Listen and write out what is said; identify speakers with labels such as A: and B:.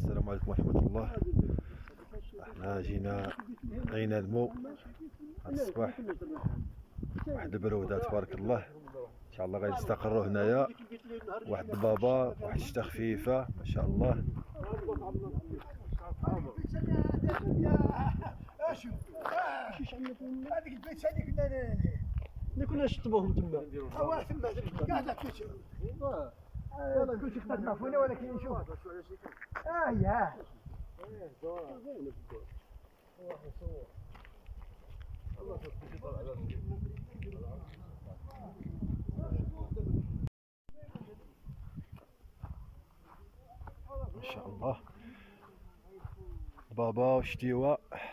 A: السلام عليكم ورحمة الله. احنا جينا غينادمو هاد الصباح، واحد البرودة تبارك الله، ان شاء الله غادي يستقروا هنايا. واحد البابا، واحد الشتا خفيفة ما شاء الله.
B: هذيك البيت هذيك اللي كنا نشطبوهم تما هو تما كاع ذاك والله كلشي اخترنا فينا، ولكن نشوف ياه
A: ما شاء الله. بابا وشتيوه